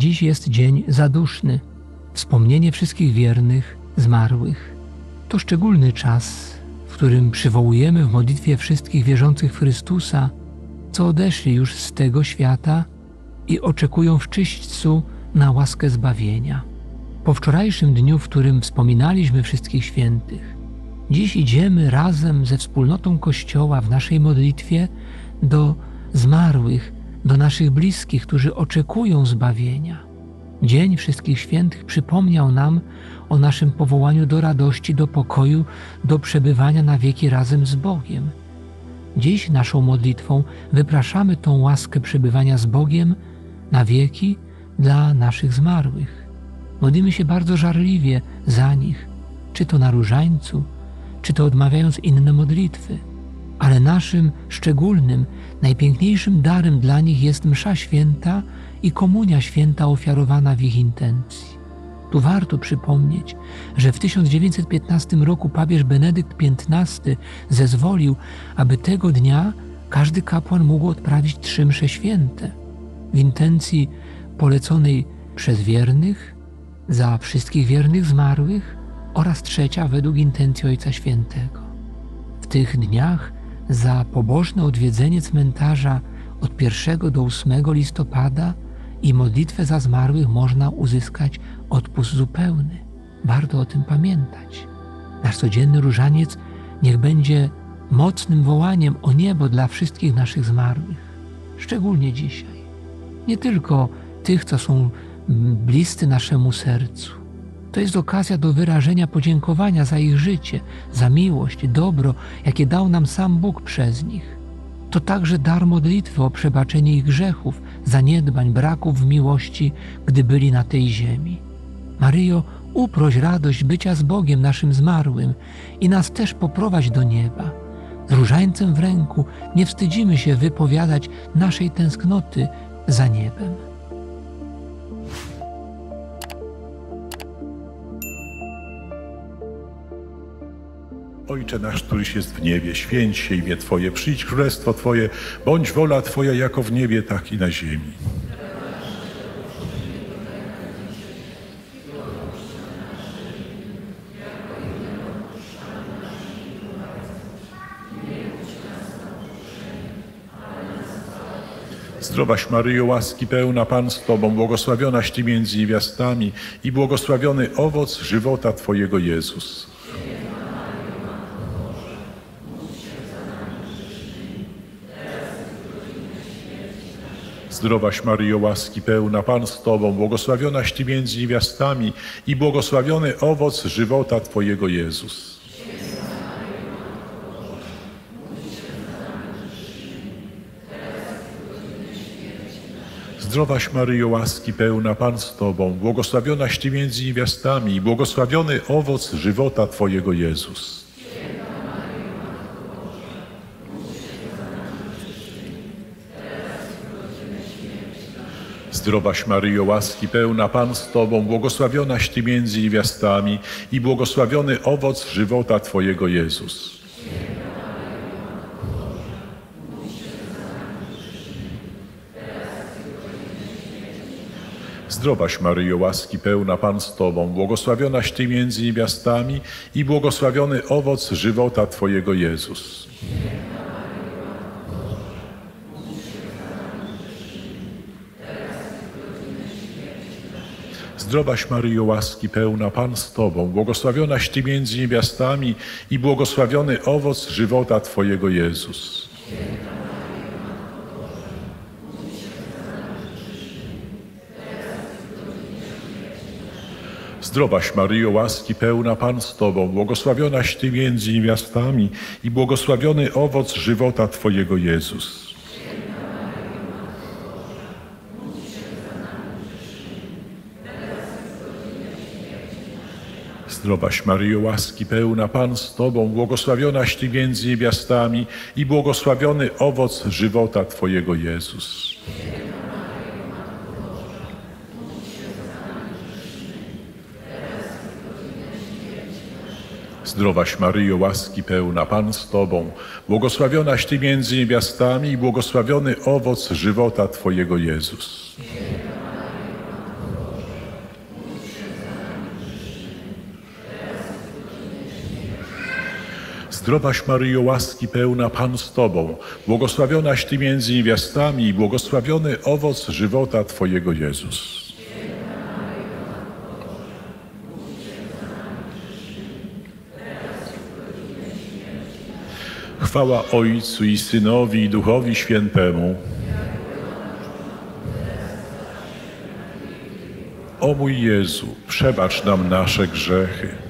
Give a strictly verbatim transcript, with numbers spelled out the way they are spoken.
Dziś jest dzień zaduszny, wspomnienie wszystkich wiernych, zmarłych. To szczególny czas, w którym przywołujemy w modlitwie wszystkich wierzących w Chrystusa, co odeszli już z tego świata i oczekują w czyśćcu na łaskę zbawienia. Po wczorajszym dniu, w którym wspominaliśmy wszystkich świętych, dziś idziemy razem ze wspólnotą Kościoła w naszej modlitwie do zmarłych, do naszych bliskich, którzy oczekują zbawienia. Dzień Wszystkich Świętych przypomniał nam o naszym powołaniu do radości, do pokoju, do przebywania na wieki razem z Bogiem. Dziś naszą modlitwą wypraszamy tą łaskę przebywania z Bogiem na wieki dla naszych zmarłych. Modlimy się bardzo żarliwie za nich, czy to na różańcu, czy to odmawiając inne modlitwy. Ale naszym szczególnym, najpiękniejszym darem dla nich jest msza święta i komunia święta ofiarowana w ich intencji. Tu warto przypomnieć, że w tysiąc dziewięćset piętnastym roku papież Benedykt piętnasty zezwolił, aby tego dnia każdy kapłan mógł odprawić trzy msze święte w intencji poleconej przez wiernych, za wszystkich wiernych zmarłych oraz trzecia według intencji Ojca Świętego. W tych dniach za pobożne odwiedzenie cmentarza od pierwszego do ósmego listopada i modlitwę za zmarłych można uzyskać odpust zupełny. Warto o tym pamiętać. Nasz codzienny różaniec niech będzie mocnym wołaniem o niebo dla wszystkich naszych zmarłych, szczególnie dzisiaj. Nie tylko tych, co są bliscy naszemu sercu. To jest okazja do wyrażenia podziękowania za ich życie, za miłość, dobro, jakie dał nam sam Bóg przez nich. To także dar modlitwy o przebaczenie ich grzechów, zaniedbań, braków w miłości, gdy byli na tej ziemi. Maryjo, uproś radość bycia z Bogiem naszym zmarłym i nas też poprowadź do nieba. Z różańcem w ręku nie wstydzimy się wypowiadać naszej tęsknoty za niebem. Ojcze nasz, któryś jest w niebie, święć się imię Twoje, przyjdź królestwo Twoje, bądź wola Twoja jako w niebie, tak i na ziemi. Zdrowaś Maryjo, łaski pełna, Pan z Tobą, błogosławionaś Ty między niewiastami i błogosławiony owoc żywota Twojego Jezus. Zdrowaś Maryjo, łaski pełna, Pan z Tobą, błogosławionaś Ty między niewiastami i błogosławiony owoc żywota Twojego Jezus. Zdrowaś Maryjo, łaski pełna, Pan z Tobą, błogosławionaś Ty między niewiastami i błogosławiony owoc żywota Twojego Jezus. Zdrowaś Maryjo, łaski pełna, Pan z Tobą, błogosławionaś Ty między niewiastami i błogosławiony owoc żywota Twojego Jezus. Zdrowaś Maryjo, łaski pełna, Pan z Tobą, błogosławionaś Ty między niewiastami i błogosławiony owoc żywota Twojego Jezus. Zdrowaś Maryjo, łaski pełna, Pan z Tobą, błogosławionaś Ty między niewiastami i błogosławiony owoc żywota Twojego Jezus. Zdrowaś Maryjo, łaski pełna, Pan z Tobą, błogosławionaś Ty między niewiastami i błogosławiony owoc żywota Twojego Jezus. Zdrowaś Maryjo, łaski pełna, Pan z Tobą, błogosławionaś Ty między niewiastami i błogosławiony owoc żywota Twojego Jezus. Zdrowaś Maryjo, łaski pełna, Pan z Tobą, błogosławionaś Ty między niewiastami i błogosławiony owoc żywota Twojego Jezus. Zdrowaś Maryjo, łaski pełna, Pan z Tobą, błogosławionaś Ty między niewiastami i błogosławiony owoc żywota Twojego Jezus. Chwała Ojcu i Synowi i Duchowi Świętemu. O mój Jezu, przebacz nam nasze grzechy,